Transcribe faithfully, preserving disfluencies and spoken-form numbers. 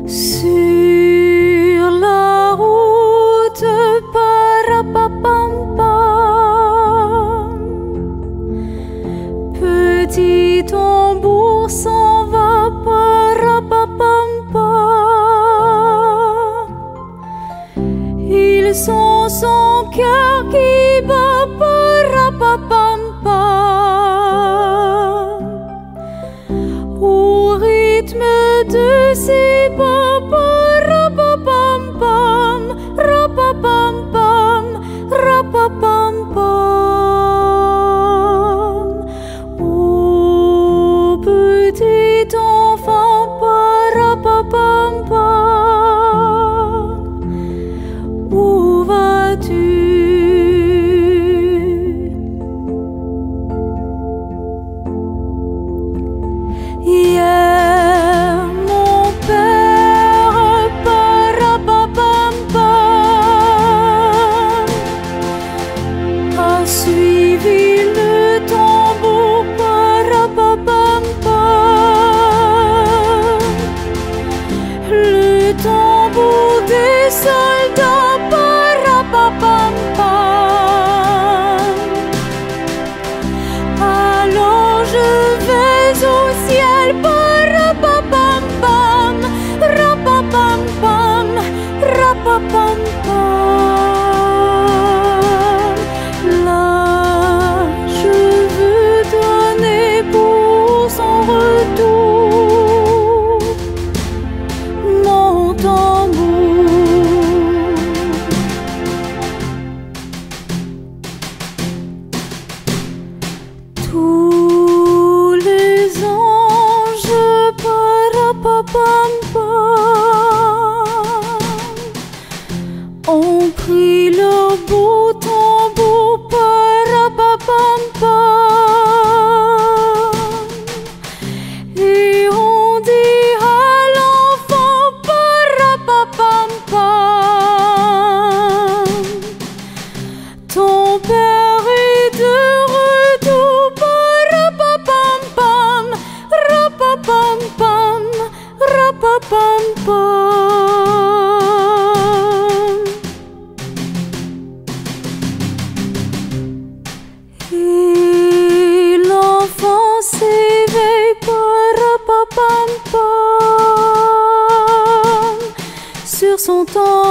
Sur la route, parapapam-pam, petit tambour s'en va, parapapam-pam. Il sent son cœur qui bat, parapapam-pam, au rythme de ses pas. Rapapam-pam, rapapam-pam, rapapam-pam. Oh, petit enfant, rapapam-pam, où vas-tu? Hier, mon père, parapapam-pam, a suivi le tambour, parapapam-pam, le tambour des soldats, parapapam-pam. Alors je vais au ciel, parapapam-pam, rapapam-pam, rapapam-pam. Là, je veux donner pour son retour mon tambour. Tous les anges, parapapam-pam, ont pris leur beau tambour, parapapam-pam, et on dit à l'enfant, parapapam-pam, ton père est de retour, parapapam-pam, rapapam-pam, rapapam-pam. Et l'enfant s'éveille, parapapam-pam, sur son tambour.